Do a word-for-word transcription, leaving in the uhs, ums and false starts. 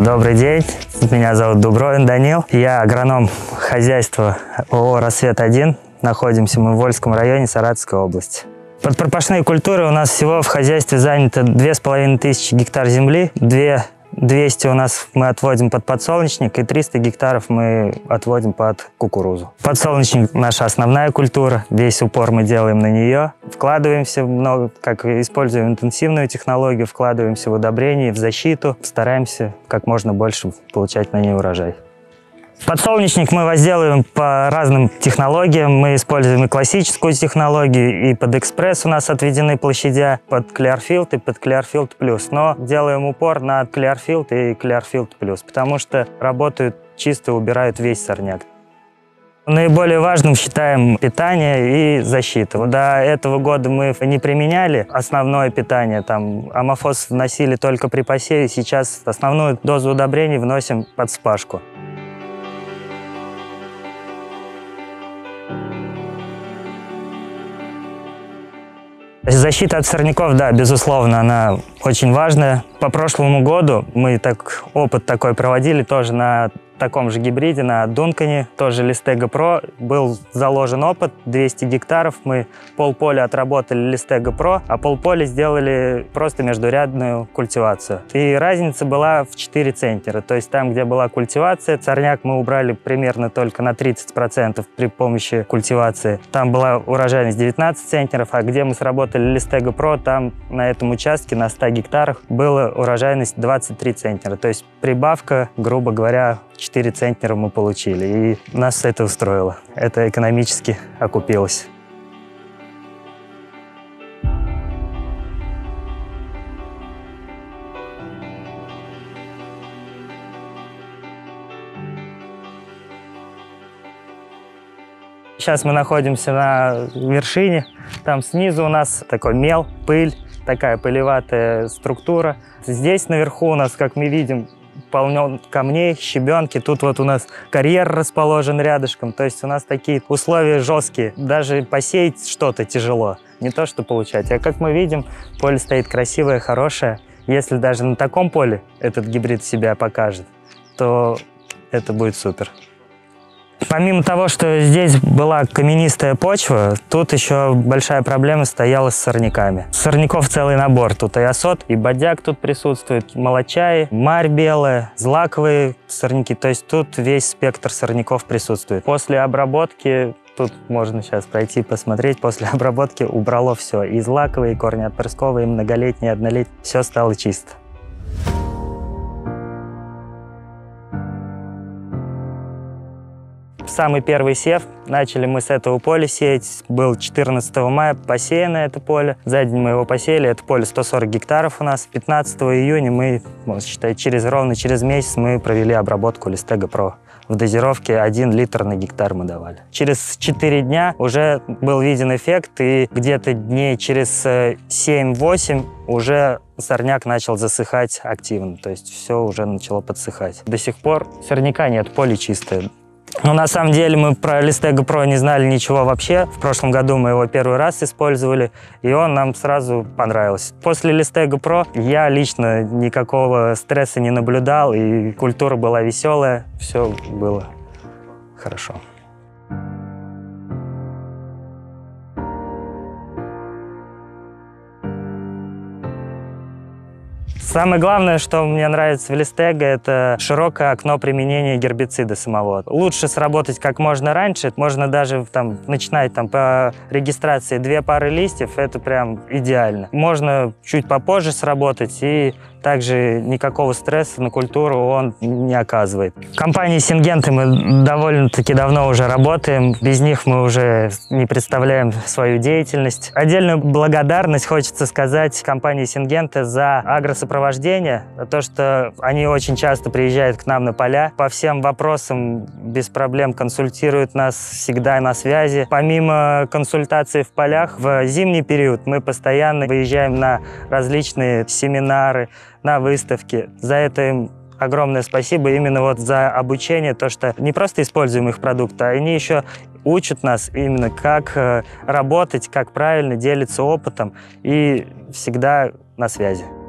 Добрый день, меня зовут Дубровин Данил, я агроном хозяйства ООО «Рассвет один». Находимся мы в Вольском районе Саратовской области. Под пропашные культуры у нас всего в хозяйстве занято две с половиной тысячи гектар земли, двести у нас мы отводим под подсолнечник и триста гектаров мы отводим под кукурузу. Подсолнечник – наша основная культура, весь упор мы делаем на нее. Вкладываемся много, как используем интенсивную технологию, вкладываемся в удобрения, в защиту, стараемся как можно больше получать на ней урожай. Подсолнечник мы возделываем по разным технологиям. Мы используем и классическую технологию, и под экспресс у нас отведены площадя, под Clearfield и под Clearfield Plus. Но делаем упор на Clearfield и Clearfield Plus, потому что работают чисто, убирают весь сорняк. Наиболее важным считаем питание и защиту. До этого года мы не применяли основное питание, там амофос вносили только при посеве, сейчас основную дозу удобрений вносим под вспашку. Защита от сорняков, да, безусловно, она очень важная. По прошлому году мы так, опыт такой проводили тоже на таком же гибриде, на Дункане, тоже Listego Pro. Был заложен опыт, двести гектаров, мы полполя отработали Listego Pro, а полполя сделали просто междурядную культивацию. И разница была в четыре центнера, то есть там, где была культивация, сорняк мы убрали примерно только на тридцать процентов при помощи культивации. Там была урожайность девятнадцать центнеров, а где мы сработали Listego Pro, там на этом участке на ста гектарах была урожайность двадцать три центнера, то есть прибавка, грубо говоря, четыре центнера мы получили, и нас это устроило. Это экономически окупилось. Сейчас мы находимся на вершине, там снизу у нас такой мел, пыль, такая пылеватая структура. Здесь наверху у нас, как мы видим, полно камней, щебенки. Тут вот у нас карьер расположен рядышком. То есть у нас такие условия жесткие. Даже посеять что-то тяжело. Не то, что получать. А как мы видим, поле стоит красивое, хорошее. Если даже на таком поле этот гибрид себя покажет, то это будет супер. Помимо того, что здесь была каменистая почва, тут еще большая проблема стояла с сорняками. Сорняков целый набор. Тут и осот, и бодяк тут присутствует, молочаи, марь белая, злаковые сорняки. То есть тут весь спектр сорняков присутствует. После обработки, тут можно сейчас пройти посмотреть, после обработки убрало все. И злаковые, и корнеотпрысковые, и многолетние, и однолетние. Все стало чисто. Самый первый сев, начали мы с этого поля сеять, был четырнадцатого мая посеяно это поле. За день мы его посеяли, это поле сто сорок гектаров у нас. пятнадцатого июня мы, можно считать, через, ровно через месяц мы провели обработку Listego Pro. В дозировке один литр на гектар мы давали. Через четыре дня уже был виден эффект, и где-то дней через семь-восемь уже сорняк начал засыхать активно, то есть все уже начало подсыхать. До сих пор сорняка нет, поле чистое. Но на самом деле мы про Listego Pro не знали ничего вообще. В прошлом году мы его первый раз использовали, и он нам сразу понравился. После Listego Pro я лично никакого стресса не наблюдал, и культура была веселая, все было хорошо. Самое главное, что мне нравится в Listego, это широкое окно применения гербицида самого. Лучше сработать как можно раньше, можно даже там, начинать там, по регистрации две пары листьев, это прям идеально. Можно чуть попозже сработать, и также никакого стресса на культуру он не оказывает. В компании Syngenta мы довольно-таки давно уже работаем, без них мы уже не представляем свою деятельность. Отдельную благодарность хочется сказать компании Syngenta за агросопровождение, за то, что они очень часто приезжают к нам на поля, по всем вопросам без проблем консультируют нас, всегда на связи. Помимо консультаций в полях, в зимний период мы постоянно выезжаем на различные семинары, на выставки. За это им огромное спасибо именно вот за обучение, то, что не просто используем их продукты, а они еще учат нас именно как работать, как правильно делиться опытом и всегда на связи.